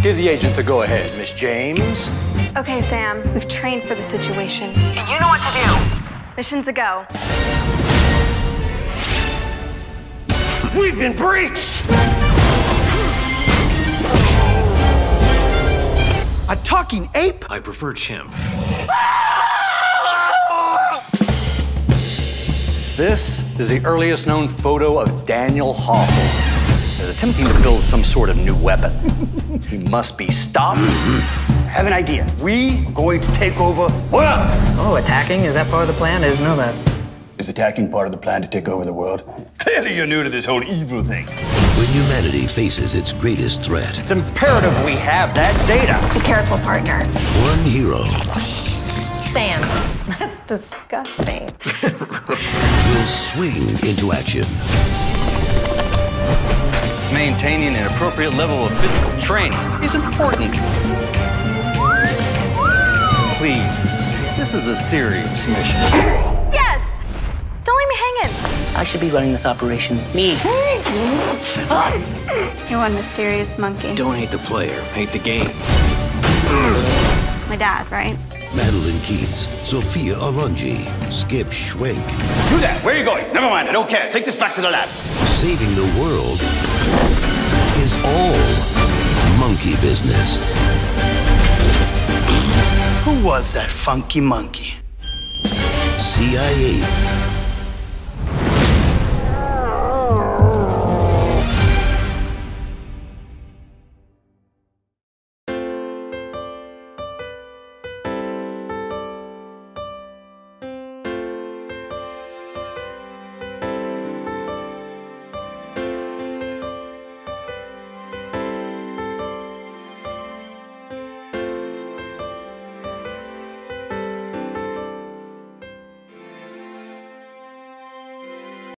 Give the agent the go-ahead, Miss James. Okay, Sam. We've trained for the situation. You know what to do. Mission's a go. We've been breached! A talking ape? I prefer chimp. This is the earliest known photo of Daniel Hall as attempting to build some sort of new weapon. He must be stopped. I have an idea. We are going to take over. Oh, attacking? Is that part of the plan? I didn't know that. Is attacking part of the plan to take over the world? Clearly you're new to this whole evil thing. When humanity faces its greatest threat, It's imperative we have that data. Be careful, partner. one hero Sam, that's disgusting. will swing into action. Maintaining an appropriate level of physical training is important. Please, this is a serious mission. Yes! Don't leave me hanging. I should be running this operation. Me. You're one mysterious monkey. Don't hate the player, hate the game. My dad, right? Madeline Keats, Sophia Alonji, Skip Schwenk, Do that. Where are you going? Never mind. I don't care. Take this back to the lab. saving the world is all monkey business. Who was that funky monkey? CIA